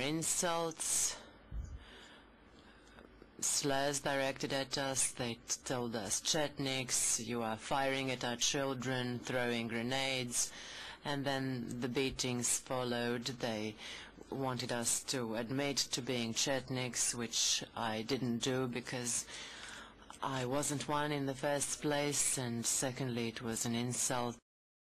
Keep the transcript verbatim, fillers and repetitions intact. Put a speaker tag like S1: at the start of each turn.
S1: insults, slurs directed at us. They told us Chetniks, you are firing at our children, throwing grenades, and then the beatings followed. They wanted us to admit to being Chetniks, which I didn't do because I wasn't one in the first place, and secondly it was an insult